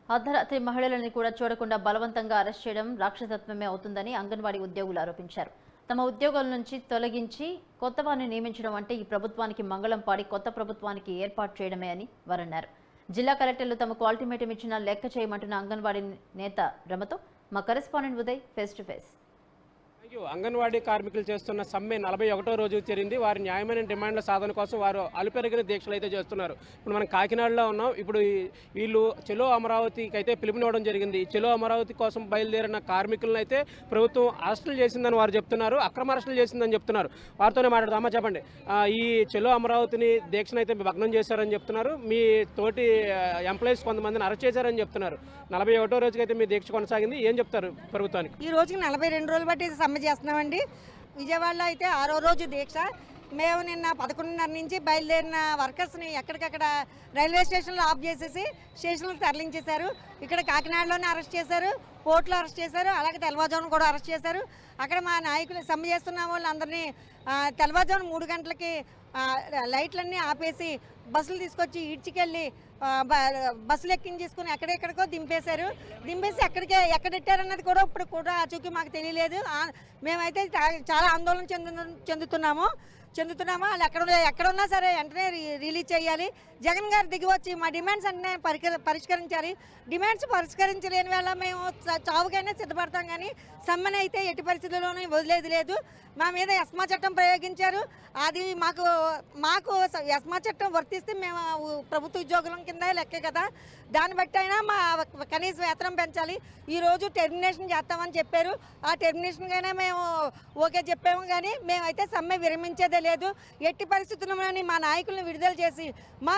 అర్ధరాత్రి మహిళలని కూడా చూడకుండా బలవంతంగా అరెస్ట్ చేయడం రాక్షసత్వమే అవుతుందని అంగన్వాడీ ఉద్యోగులు ఆరోపించారు. తమ ఉద్యోగాల నుంచి తొలగించి కొత్త వారిని నియమించడం అంటే ఈ ప్రభుత్వానికి మంగళం పాడి కొత్త ప్రభుత్వానికి ఏర్పాటు చేయడమే అని వారన్నారు. జిల్లా కలెక్టర్లు తమకు అల్టిమేటం ఇచ్చినా లెక్క చేయమంటున్న అంగన్వాడీ నేత రమతో మా correspondent Uday face to face. Anganwadi కార్మికులు చేస్తున్న సమ్మె 41వ రోజు చేరింది. వారి న్యాయమైన డిమాండ్ల సాధన కోసం వారు అలుపెరిగిన దీక్షలు అయితే చేస్తున్నారు. ఇప్పుడు మనం కాకినాడలో ఉన్నాం. ఇప్పుడు వీళ్ళు చెలో అమరావతికి అయితే పిలుపునివ్వడం జరిగింది. చెలో అమరావతి కోసం బయలుదేరిన కార్మికులను అయితే ప్రభుత్వం అరెస్టులు చేసిందని వారు చెప్తున్నారు. అక్రమ అరెస్టులు చేసిందని చెప్తున్నారు. వారితోనే మాట్లాడదామా, చెప్పండి. ఈ చెలో అమరావతిని దీక్షను అయితే భగ్నం చేశారని చెప్తున్నారు. మీ తోటి ఎంప్లాయీస్ కొంతమందిని అరెస్ట్ చేశారని చెప్తున్నారు. 41వ రోజుకి అయితే మీ దీక్ష కొనసాగింది. ఏం చెప్తారు ప్రభుత్వానికి? ఈ రోజుకి 42 రోజులు బట్టి సమ్మె చేస్తున్నామండి. విజయవాడలో అయితే 6వ రోజు దీక్ష. మేము నిన్న 11:30 నుంచి బయలుదేరిన వర్కర్స్ని ఎక్కడికక్కడ రైల్వే స్టేషన్లో ఆఫ్ చేసేసి స్టేషన్లకు తరలించేశారు. ఇక్కడ కాకినాడలోనే అరెస్ట్ చేశారు, పోర్టులో అరెస్ట్ చేశారు, అలాగే తెల్లవారుజామున కూడా అరెస్ట్ చేశారు. అక్కడ మా నాయకులు సమ్మె చేస్తున్న వాళ్ళందరినీ తెల్లవారుజామున 3 గంటలకి లైట్లన్నీ ఆపేసి బస్సులు తీసుకొచ్చి ఈడ్చికెళ్ళి బస్సులు ఎక్కించేసుకుని ఎక్కడెక్కడికో దింపేశారు. దింపేసి ఎక్కడెట్టారన్నది కూడా ఇప్పుడు కూడా ఆచూకీ మాకు తెలియలేదు. మేమైతే చాలా ఆందోళన చెందుతున్నాము. వాళ్ళు ఎక్కడున్నా సరే వెంటనే రిలీజ్ చేయాలి. జగన్ గారు దిగి వచ్చి మా డిమాండ్స్ అన్నీ పరిష్కరించాలి. డిమాండ్స్ పరిష్కరించలేని వేళ మేము చావుకైనా సిద్ధపడతాం, కానీ సమ్మెను అయితే ఎట్టి పరిస్థితుల్లోనూ వదిలేది లేదు. మా మీద ఎస్మా చట్టం ప్రయోగించారు. అది మాకు ఎస్మా చట్టం వర్తిస్తే మేము ప్రభుత్వ ఉద్యోగులం కింద లెక్కే కదా. దాన్ని బట్టి అయినా మా కనీస వేతనం పెంచాలి. ఈరోజు టెర్మినేషన్ చేస్తామని చెప్పారు. ఆ టెర్మినేషన్కైనా మేము ఓకే చెప్పాము, కానీ మేమైతే సమ్మె విరమించేదే లేదు. ఎట్టి పరిస్థితుల్లోని మా నాయకులను విడుదల చేసి మా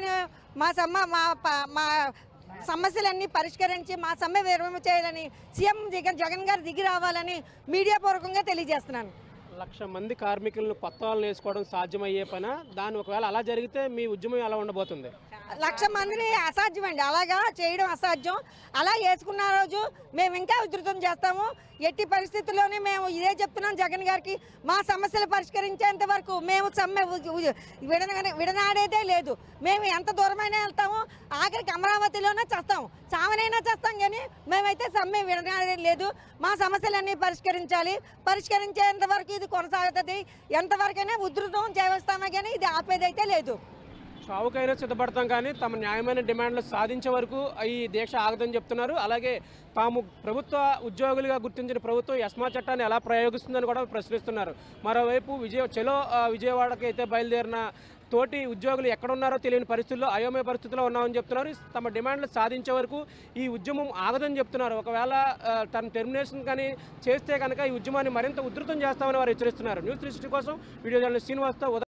సమస్యలన్నీ పరిష్కరించి మా సమ్మె విరమణ చేయాలని సీఎం జగన్ గారు దిగి రావాలని మీడియా పూర్వకంగా తెలియజేస్తున్నాను. 1,00,000 మంది కార్మికులను కొత్త వాళ్ళని వేసుకోవడం సాధ్యమయ్యే పని. దాని ఒకవేళ అలా జరిగితే మీ ఉద్యమం ఎలా ఉండబోతుంది? 1,00,000 మందిని అసాధ్యం అండి. అలాగా చేయడం అసాధ్యం. అలా వేసుకున్న రోజు మేము ఇంకా ఉధృతం చేస్తాము. ఎట్టి పరిస్థితుల్లోనే మేము ఇదే చెప్తున్నాం జగన్ గారికి. మా సమస్యలు పరిష్కరించేంత వరకు మేము సమ్మె విడనాడేదే లేదు. మేము ఎంత దూరమైనా వెళ్తాము, ఆఖరికి అమరావతిలోనే చేస్తాము, చావనైనా చేస్తాం, కానీ మేమైతే సమ్మె విడనాడేది లేదు. మా సమస్యలన్నీ పరిష్కరించేంత వరకు ఇది కొనసాగుతుంది. ఎంతవరకైనా ఉధృతం చేస్తామే, కానీ ఇది ఆపేదైతే లేదు. చావుకైనా సిద్ధపడతాం, కానీ తమ న్యాయమైన డిమాండ్లు సాధించే వరకు ఈ దీక్ష ఆగదని చెప్తున్నారు. అలాగే తాము ప్రభుత్వ ఉద్యోగులుగా గుర్తించిన ప్రభుత్వం ఎస్మా చట్టాన్ని ఎలా ప్రయోగిస్తుందని కూడా ప్రశ్నిస్తున్నారు. మరోవైపు విజయవాడకి అయితే బయలుదేరిన తోటి ఉద్యోగులు ఎక్కడున్నారో తెలియని పరిస్థితుల్లో అయోమయ పరిస్థితుల్లో ఉన్నామని చెప్తున్నారు. తమ డిమాండ్లు సాధించే వరకు ఈ ఉద్యమం ఆగదని చెప్తున్నారు. ఒకవేళ తన టెర్మినేషన్ కానీ చేస్తే కనుక ఈ ఉద్యమాన్ని మరింత ఉధృతం చేస్తామని వారు హెచ్చరిస్తున్నారు. న్యూస్ 360 కోసం వీడియో జర్నలిస్ట్ శ్రీనివాస్తో